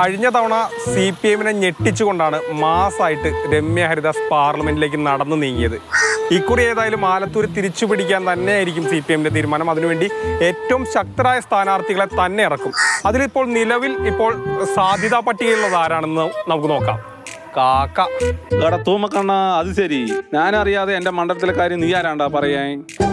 കഴിഞ്ഞ തവണ CPM-നെ ഞെട്ടിച്ചുകൊണ്ടാണ് മാസമായിട്ട് രമ്യ ഹരിദാസ് പാർലമെന്റിലേക്ക് നടന്നു നീങ്ങിയത്. ഇക്കുറി ഏതായാലും ആലത്തൂർ തിരിച്ചു പിടിക്കാൻ തന്നെയായിരിക്കും CPM-ന്റെ തീരുമാനം. അതിനുവേണ്ടി ഏറ്റവും ശക്തരായ സ്ഥാനാർത്ഥികളെ തന്നെ ഇറക്കും. അതിലിപ്പോൾ നിലവിൽ സാധ്യതാ പട്ടികയിലുള്ളത് ആരാണെന്ന് നമുക്ക് നോക്കാം. കാക്ക തൂമക്കണ്ണ, അത് ശരി. ഞാനറിയാതെ എന്റെ മണ്ഡലത്തിലെ കാര്യം നീ ആരാണ്ടാ പറയാൻ?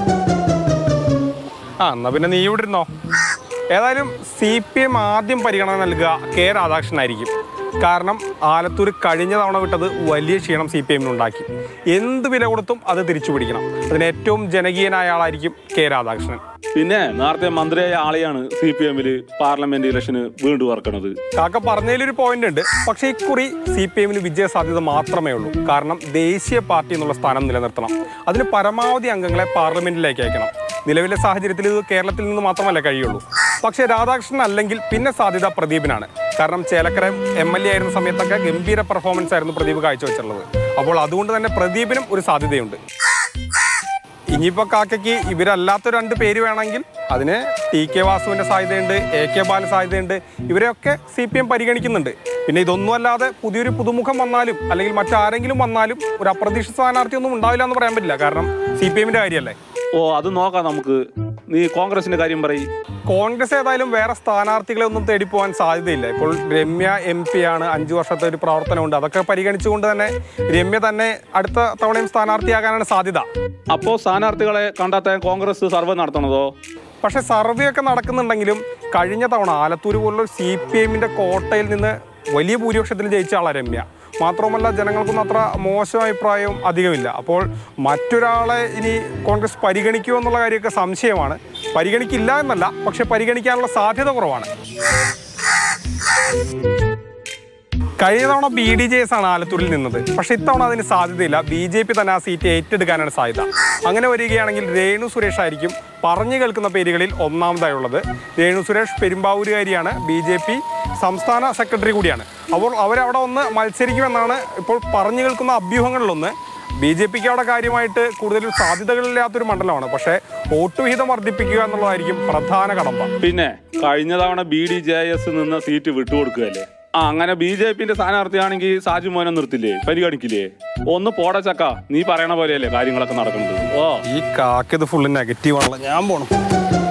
എന്നാ പിന്നെ നീ ഇവിടെ ഇരുന്നോ. ഏതായാലും CPM ആദ്യം പരിഗണന നൽകുക K. രാധാകൃഷ്ണനായിരിക്കും. കാരണം ആലത്തൂർ കഴിഞ്ഞ തവണ വിട്ടത് വലിയ ക്ഷീണം CPM-നുണ്ടാക്കി. എന്ത് വില കൊടുത്തും അത് തിരിച്ചു പിടിക്കണം. അതിന് ഏറ്റവും ജനകീയനായ ആളായിരിക്കും K. രാധാകൃഷ്ണൻ. പിന്നെ നേരത്തെ മന്ത്രിയായ ആളെയാണ് CPM-ല് പാർലമെന്റ് ഇലക്ഷന് വീണ്ടും ഇറക്കണത്. കാക്ക പറഞ്ഞതിലൊരു പോയിന്റ് ഉണ്ട്. പക്ഷേ ഇക്കുറി CPM-ന് വിജയ സാധ്യത മാത്രമേ ഉള്ളൂ. കാരണം ദേശീയ പാർട്ടി എന്നുള്ള സ്ഥാനം നിലനിർത്തണം. അതിന് പരമാവധി അംഗങ്ങളെ പാർലമെന്റിലേക്ക് അയക്കണം. നിലവിലെ സാഹചര്യത്തിൽ ഇത് കേരളത്തിൽ നിന്ന് മാത്രമല്ല കഴിയുള്ളൂ. പക്ഷേ രാധാകൃഷ്ണൻ അല്ലെങ്കിൽ പിന്നെ സാധ്യത പ്രദീപിനാണ്. കാരണം ചേലക്കര MLA ആയിരുന്ന സമയത്തൊക്കെ ഗംഭീര പെർഫോമൻസ് ആയിരുന്നു പ്രദീപ് കാഴ്ചവെച്ചിട്ടുള്ളത്. അപ്പോൾ അതുകൊണ്ട് തന്നെ പ്രദീപിനും ഒരു സാധ്യതയുണ്ട്. ഇനിയിപ്പോൾ കാക്കയ്ക്ക് ഇവരല്ലാത്ത 2 പേര് വേണമെങ്കിൽ അതിന് TK വാസുവിൻ്റെ സാധ്യതയുണ്ട്, AK ബാലൻ സാധ്യതയുണ്ട്. ഇവരെയൊക്കെ CPM പരിഗണിക്കുന്നുണ്ട്. പിന്നെ ഇതൊന്നും അല്ലാതെ പുതിയൊരു പുതുമുഖം വന്നാലും അല്ലെങ്കിൽ മറ്റാരെങ്കിലും വന്നാലും ഒരു അപ്രതീക്ഷിത സ്ഥാനാർത്ഥിയൊന്നും ഉണ്ടാവില്ല എന്ന് പറയാൻ പറ്റില്ല. കാരണം CPM-ന്റെ കാര്യമല്ലേ. അത് നോക്കാം നമുക്ക്. നീ കോൺഗ്രസിന്റെ കാര്യം പറയും. കോൺഗ്രസ് ഏതായാലും വേറെ സ്ഥാനാർത്ഥികളെ ഒന്നും തേടി പോകാൻ സാധ്യതയില്ല. ഇപ്പോൾ രമ്യ MP ആണ്, 5 വർഷത്തെ ഒരു പ്രവർത്തനമുണ്ട്. അതൊക്കെ പരിഗണിച്ചുകൊണ്ട് തന്നെ രമ്യ തന്നെ അടുത്ത തവണയും സ്ഥാനാർത്ഥിയാകാനാണ് സാധ്യത. അപ്പോൾ സ്ഥാനാർത്ഥികളെ കണ്ടെത്താൻ കോൺഗ്രസ് സർവേ നടത്തണതോ? പക്ഷെ സർവേ ഒക്കെ നടക്കുന്നുണ്ടെങ്കിലും കഴിഞ്ഞ തവണ ആലത്തൂർ പോലുള്ള CPM-ന്റെ കോട്ടയിൽ നിന്ന് വലിയ ഭൂരിപക്ഷത്തിൽ ജയിച്ച ആളാണ് രമ്യ. മാത്രമല്ല ജനങ്ങൾക്കൊന്നും അത്ര മോശം അഭിപ്രായവും അധികമില്ല. അപ്പോൾ മറ്റൊരാളെ ഇനി കോൺഗ്രസ് പരിഗണിക്കുമോ എന്നുള്ള കാര്യമൊക്കെ സംശയമാണ്. പരിഗണിക്കില്ല എന്നല്ല, പക്ഷെ പരിഗണിക്കാനുള്ള സാധ്യത കുറവാണ്. കഴിഞ്ഞ തവണ BDJS ആണ് ആലത്തൂരിൽ നിന്നത്. പക്ഷെ ഇത്തവണ അതിന് സാധ്യതയില്ല. BJP തന്നെ ആ സീറ്റ് ഏറ്റെടുക്കാനാണ് സാധ്യത. അങ്ങനെ വരികയാണെങ്കിൽ രേണു സുരേഷ് ആയിരിക്കും പറഞ്ഞു കേൾക്കുന്ന പേരുകളിൽ ഒന്നാമതായുള്ളത്. രേണു സുരേഷ് പെരുമ്പാവൂരുകാരിയാണ്, BJP സംസ്ഥാന സെക്രട്ടറി കൂടിയാണ്. അപ്പോൾ അവരവിടെ ഒന്ന് മത്സരിക്കുമെന്നാണ് ഇപ്പോൾ പറഞ്ഞു കേൾക്കുന്ന അഭ്യൂഹങ്ങളിലൊന്ന്. BJPക്ക് അവിടെ കാര്യമായിട്ട് കൂടുതൽ സാധ്യതകളില്ലാത്തൊരു മണ്ഡലമാണ്. പക്ഷേ വോട്ട് വിഹിതം വർദ്ധിപ്പിക്കുക എന്നുള്ളതായിരിക്കും പ്രധാന കടമ്പ. പിന്നെ കഴിഞ്ഞ തവണ BDJS നിന്ന് സീറ്റ് വിട്ടുകൊടുക്കുകയല്ലേ. അങ്ങനെ BJP-ന്റെ സ്ഥാനാർത്ഥിയാണെങ്കിൽ സാജു മോനെ നിർത്തില്ലേ, പരിഗണിക്കില്ലേ? ഒന്ന് പോടാ ചക്ക, നീ പറയണ പോലെയല്ലേ കാര്യങ്ങളൊക്കെ നടക്കുന്നത്. ഈ കാക്കത് ഫുള്ള് നെഗറ്റീവാണല്ലോ. ഞാൻ പോണം.